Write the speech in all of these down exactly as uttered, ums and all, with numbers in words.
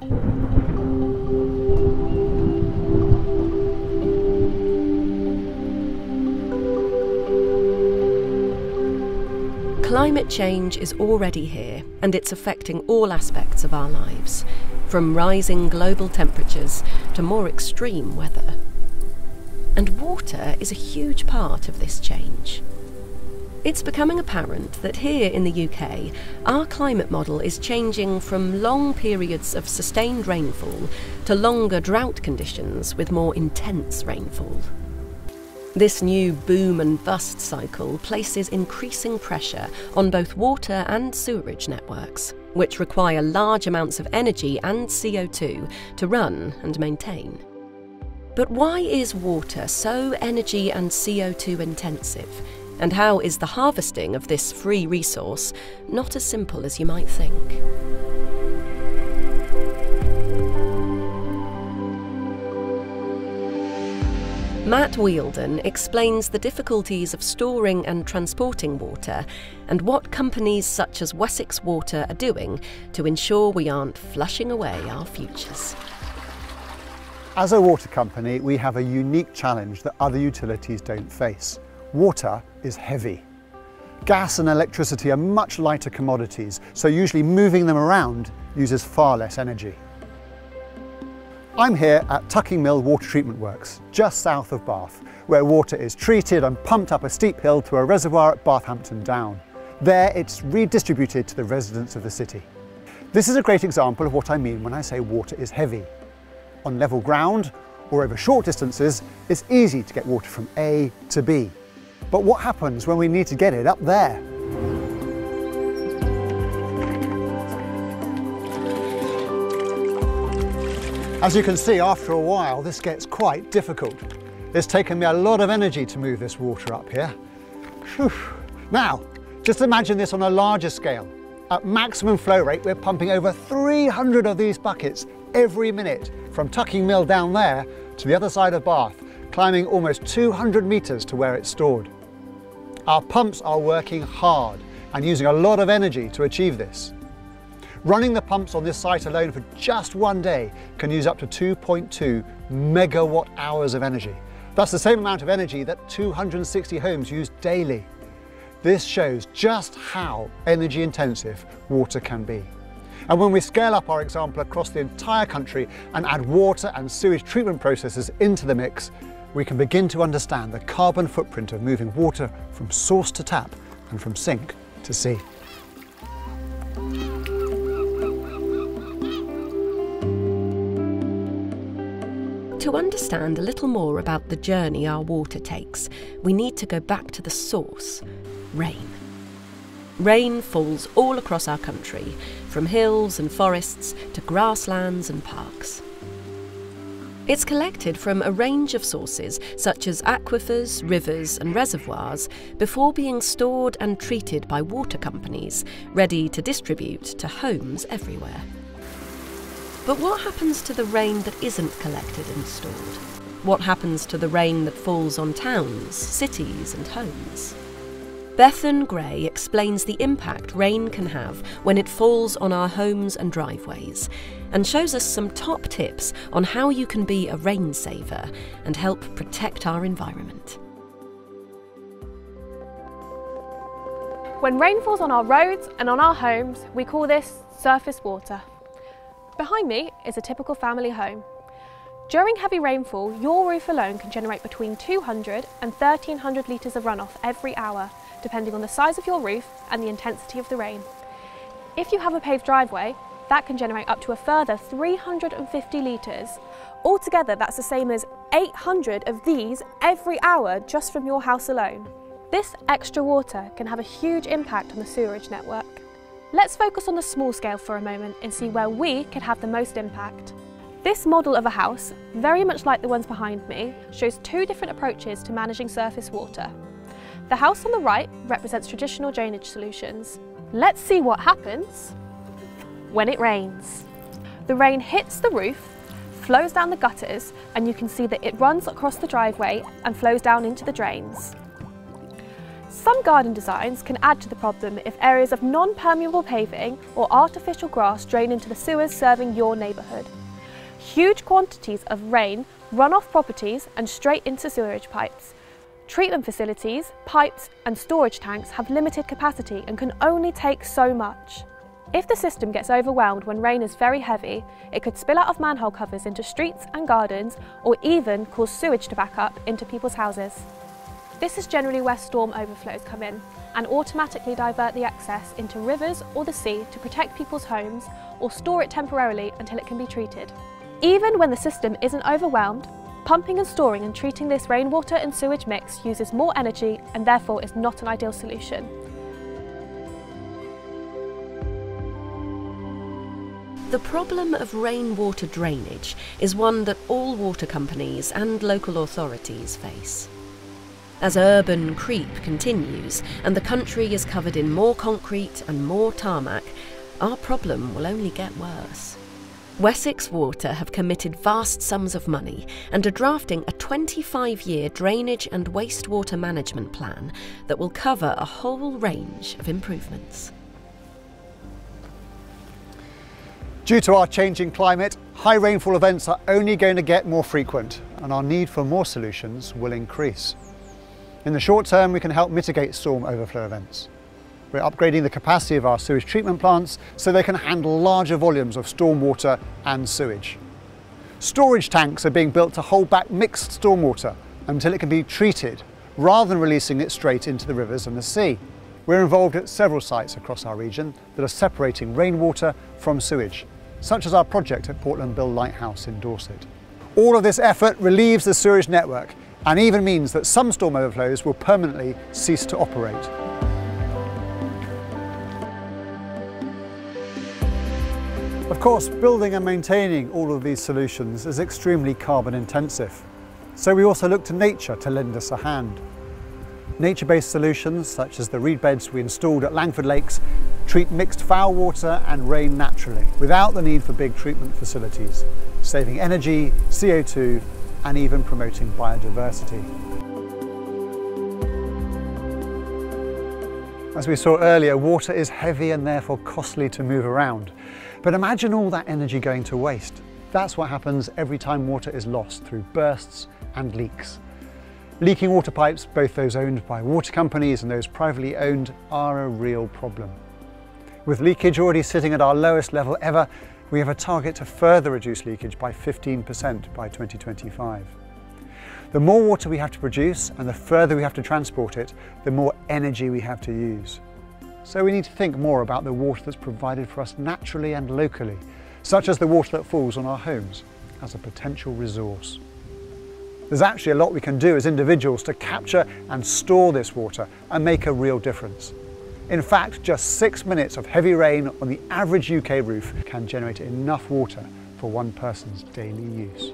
Climate change is already here, and it's affecting all aspects of our lives, from rising global temperatures to more extreme weather. And water is a huge part of this change. It's becoming apparent that here in the U K, our climate model is changing from long periods of sustained rainfall to longer drought conditions with more intense rainfall. This new boom and bust cycle places increasing pressure on both water and sewerage networks, which require large amounts of energy and C O two to run and maintain. But why is water so energy and C O two intensive? And how is the harvesting of this free resource not as simple as you might think? Matt Wheeldon explains the difficulties of storing and transporting water and what companies such as Wessex Water are doing to ensure we aren't flushing away our futures. As a water company, we have a unique challenge that other utilities don't face. Water is heavy. Gas and electricity are much lighter commodities, so usually moving them around uses far less energy. I'm here at Tucking Mill Water Treatment Works, just south of Bath, where water is treated and pumped up a steep hill to a reservoir at Bathampton Down. There it's redistributed to the residents of the city. This is a great example of what I mean when I say water is heavy. On level ground or over short distances, it's easy to get water from A to B. But what happens when we need to get it up there? As you can see, after a while, this gets quite difficult. It's taken me a lot of energy to move this water up here. Whew. Now, just imagine this on a larger scale. At maximum flow rate, we're pumping over three hundred of these buckets every minute from Tucking Mill down there to the other side of Bath, climbing almost two hundred metres to where it's stored. Our pumps are working hard and using a lot of energy to achieve this. Running the pumps on this site alone for just one day can use up to two point two megawatt hours of energy. That's the same amount of energy that two hundred sixty homes use daily. This shows just how energy intensive water can be. And when we scale up our example across the entire country and add water and sewage treatment processes into the mix, we can begin to understand the carbon footprint of moving water from source to tap and from sink to sea. To understand a little more about the journey our water takes, we need to go back to the source: rain. Rain falls all across our country, from hills and forests to grasslands and parks. It's collected from a range of sources, such as aquifers, rivers and reservoirs, before being stored and treated by water companies, ready to distribute to homes everywhere. But what happens to the rain that isn't collected and stored? What happens to the rain that falls on towns, cities and homes? Bethan Gray explains the impact rain can have when it falls on our homes and driveways, and shows us some top tips on how you can be a rain saver and help protect our environment. When rain falls on our roads and on our homes, we call this surface water. Behind me is a typical family home. During heavy rainfall, your roof alone can generate between two hundred and thirteen hundred litres of runoff every hour, depending on the size of your roof and the intensity of the rain. If you have a paved driveway, that can generate up to a further three hundred fifty litres. Altogether, that's the same as eight hundred of these every hour just from your house alone. This extra water can have a huge impact on the sewerage network. Let's focus on the small scale for a moment and see where we could have the most impact. This model of a house, very much like the ones behind me, shows two different approaches to managing surface water. The house on the right represents traditional drainage solutions. Let's see what happens when it rains. The rain hits the roof, flows down the gutters, and you can see that it runs across the driveway and flows down into the drains. Some garden designs can add to the problem if areas of non-permeable paving or artificial grass drain into the sewers serving your neighbourhood. Huge quantities of rain run off properties and straight into sewerage pipes. Treatment facilities, pipes and storage tanks have limited capacity and can only take so much. If the system gets overwhelmed when rain is very heavy, it could spill out of manhole covers into streets and gardens, or even cause sewage to back up into people's houses. This is generally where storm overflows come in and automatically divert the excess into rivers or the sea to protect people's homes or store it temporarily until it can be treated. Even when the system isn't overwhelmed, pumping and storing and treating this rainwater and sewage mix uses more energy and therefore is not an ideal solution. The problem of rainwater drainage is one that all water companies and local authorities face. As urban creep continues and the country is covered in more concrete and more tarmac, our problem will only get worse. Wessex Water have committed vast sums of money and are drafting a twenty-five year drainage and wastewater management plan that will cover a whole range of improvements. Due to our changing climate, high rainfall events are only going to get more frequent, and our need for more solutions will increase. In the short term, we can help mitigate storm overflow events. We're upgrading the capacity of our sewage treatment plants so they can handle larger volumes of stormwater and sewage. Storage tanks are being built to hold back mixed stormwater until it can be treated, rather than releasing it straight into the rivers and the sea. We're involved at several sites across our region that are separating rainwater from sewage, such as our project at Portland Bill Lighthouse in Dorset. All of this effort relieves the sewage network and even means that some storm overflows will permanently cease to operate. Of course, building and maintaining all of these solutions is extremely carbon intensive, so we also look to nature to lend us a hand. Nature-based solutions, such as the reed beds we installed at Langford Lakes, treat mixed foul water and rain naturally, without the need for big treatment facilities, saving energy, C O two, and even promoting biodiversity. As we saw earlier, water is heavy and therefore costly to move around. But imagine all that energy going to waste. That's what happens every time water is lost through bursts and leaks. Leaking water pipes, both those owned by water companies and those privately owned, are a real problem. With leakage already sitting at our lowest level ever, we have a target to further reduce leakage by fifteen percent by twenty twenty-five. The more water we have to produce and the further we have to transport it, the more energy we have to use. So we need to think more about the water that's provided for us naturally and locally, such as the water that falls on our homes, as a potential resource. There's actually a lot we can do as individuals to capture and store this water and make a real difference. In fact, just six minutes of heavy rain on the average U K roof can generate enough water for one person's daily use.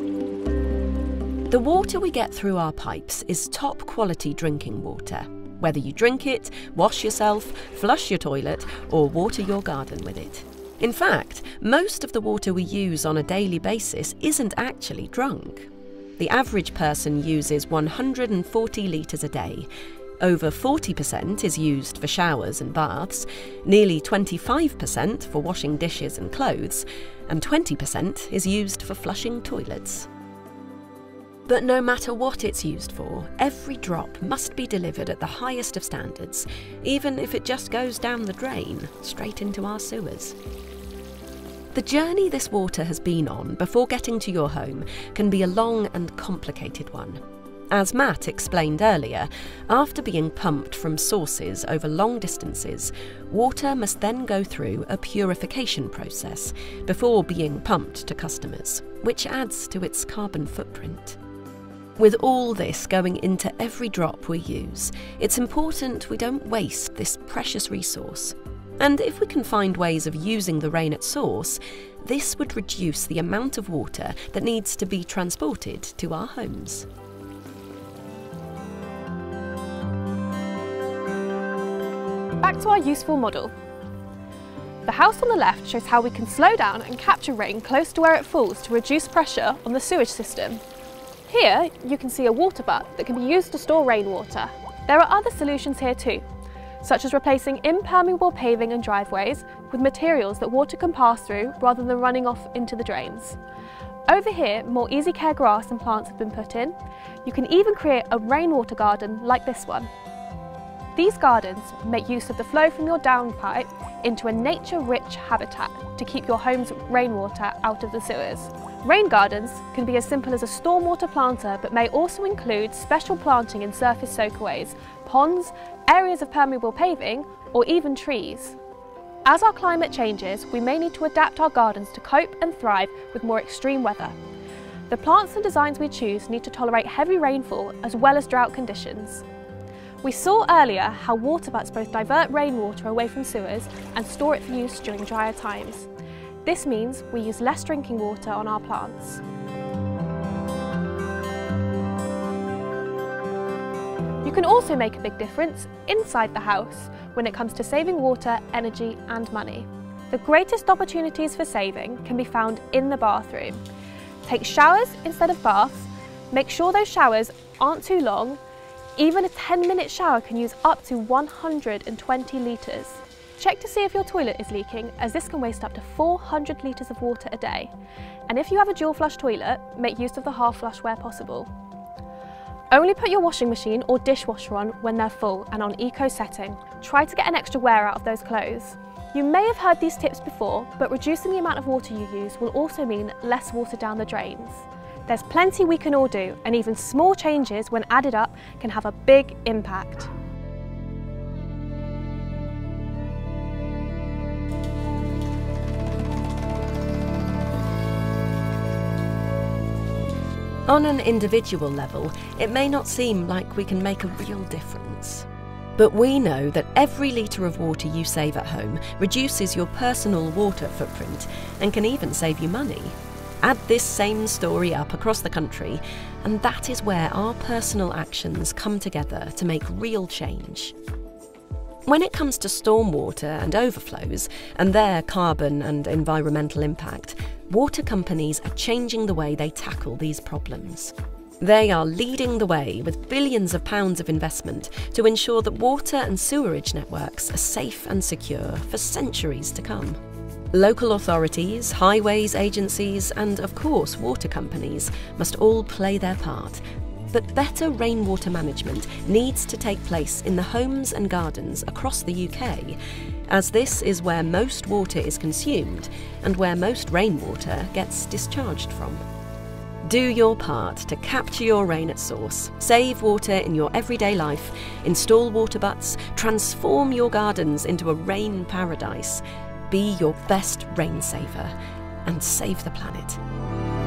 The water we get through our pipes is top quality drinking water. Whether you drink it, wash yourself, flush your toilet, or water your garden with it. In fact, most of the water we use on a daily basis isn't actually drunk. The average person uses one hundred forty litres a day. Over forty percent is used for showers and baths, nearly twenty-five percent for washing dishes and clothes, and twenty percent is used for flushing toilets. But no matter what it's used for, every drop must be delivered at the highest of standards, even if it just goes down the drain, straight into our sewers. The journey this water has been on before getting to your home can be a long and complicated one. As Matt explained earlier, after being pumped from sources over long distances, water must then go through a purification process before being pumped to customers, which adds to its carbon footprint. With all this going into every drop we use, it's important we don't waste this precious resource. And if we can find ways of using the rain at source, this would reduce the amount of water that needs to be transported to our homes. Back to our useful model. The house on the left shows how we can slow down and capture rain close to where it falls to reduce pressure on the sewage system. Here you can see a water butt that can be used to store rainwater. There are other solutions here too, such as replacing impermeable paving and driveways with materials that water can pass through rather than running off into the drains. Over here, more easy care grass and plants have been put in. You can even create a rainwater garden like this one. These gardens make use of the flow from your downpipe into a nature-rich habitat to keep your home's rainwater out of the sewers. Rain gardens can be as simple as a stormwater planter, but may also include special planting in surface soakaways, ponds, areas of permeable paving, or even trees. As our climate changes, we may need to adapt our gardens to cope and thrive with more extreme weather. The plants and designs we choose need to tolerate heavy rainfall as well as drought conditions. We saw earlier how water butts both divert rainwater away from sewers and store it for use during drier times. This means we use less drinking water on our plants. You can also make a big difference inside the house when it comes to saving water, energy and money. The greatest opportunities for saving can be found in the bathroom. Take showers instead of baths. Make sure those showers aren't too long. Even a ten minute shower can use up to one hundred twenty litres. Check to see if your toilet is leaking, as this can waste up to four hundred litres of water a day. And if you have a dual flush toilet, make use of the half flush where possible. Only put your washing machine or dishwasher on when they're full and on eco setting. Try to get an extra wear out of those clothes. You may have heard these tips before, but reducing the amount of water you use will also mean less water down the drains. There's plenty we can all do, and even small changes, when added up, can have a big impact. On an individual level, it may not seem like we can make a real difference. But we know that every litre of water you save at home reduces your personal water footprint and can even save you money. Add this same story up across the country, and that is where our personal actions come together to make real change. When it comes to stormwater and overflows and their carbon and environmental impact, water companies are changing the way they tackle these problems. They are leading the way with billions of pounds of investment to ensure that water and sewerage networks are safe and secure for centuries to come. Local authorities, highways agencies and, of course, water companies must all play their part. But better rainwater management needs to take place in the homes and gardens across the U K, as this is where most water is consumed and where most rainwater gets discharged from. Do your part to capture your rain at source, save water in your everyday life, install water butts, transform your gardens into a rain paradise. Be your best rain saver and save the planet.